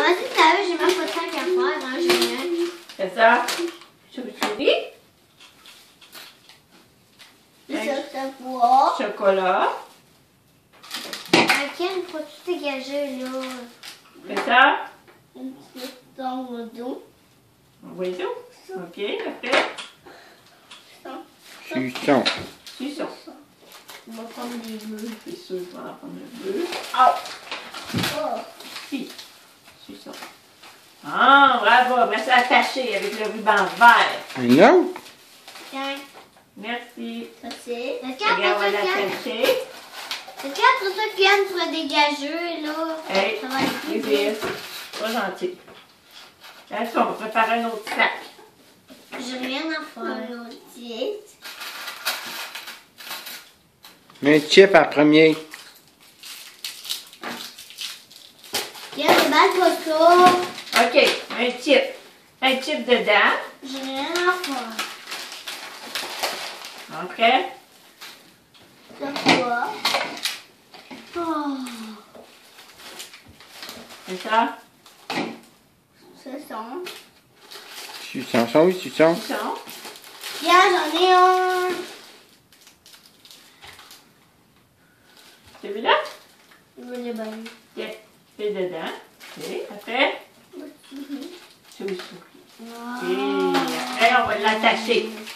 vas-y, t'as vu, j'ai même pas de sac à faire, hein, Julien. C'est ça? Chouchouris? C'est quoi? Chocolat. Quel faut-tu dégager, là? C'est ça? Dans le dos. Un oiseau? OK, après. Suçon. Suçon. On va prendre des bleus. C'est sûr qu'on va en prendre le bleu. Oh! Oh! Si. Suçon. Ah, bravo. Merci attaché avec le ruban vert. Un autre? Tiens. Merci. Ça c'est. Est-ce Regarde, on va qu'après l'attacher. ça, Kian pourrait dégager, là? Hey, Ça va être plus plaisir. vite. Pas gentil. Là, on va préparer un autre sac. J'ai rien à faire. Un chip à premier. Kian, ne pas ça. OK, un chip. Un chip dedans. J'ai rien à faire. OK. C'est quoi? Oh. C'est ça? C'est ça. Suçon, ça oui, suçon. Suçon. Tiens, j'en ai un. Celui-là? Je veux les bailler. OK. C'est dedans. OK. Après, chouchou. Wow. Et après, on va l'attacher.